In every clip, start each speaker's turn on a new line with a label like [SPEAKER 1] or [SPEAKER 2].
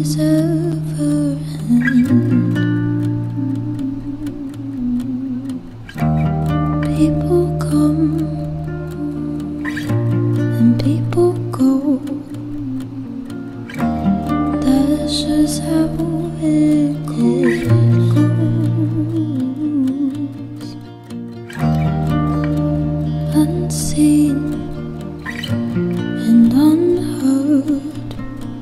[SPEAKER 1] these ever end? People come and people go. That's just how it goes. Unseen and unheard,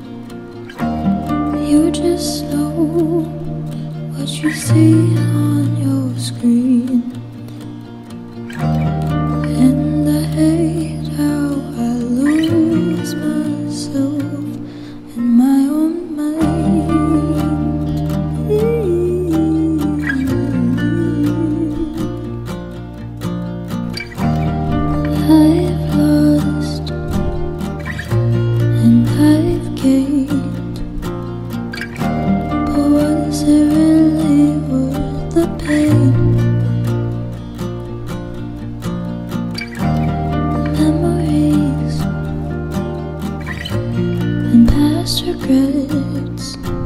[SPEAKER 1] you just know what you see on your screen. And I hate how I lose myself in my own mind. I've lost and I've gained, but was it really worth the pain? Memories and past regrets